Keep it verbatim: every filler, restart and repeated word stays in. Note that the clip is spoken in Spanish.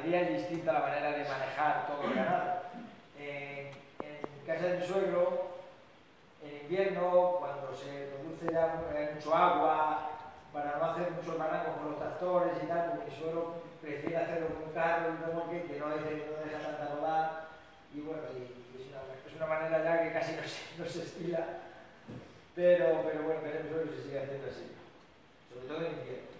ganadería es distinta la manera de manejar todo el ganado. En, en casa de mi suegro, en invierno, cuando se produce ya mucho agua, para no hacer muchos barrancos con los tractores y tal, porque mi suegro prefiere hacerlo con un carro y un remolque que no, deje, no deja tanta rodada, y bueno, y, y es, una, es una manera ya que casi no se, no se estila, pero, pero bueno, que mi suegro se sigue haciendo así, sobre todo en invierno.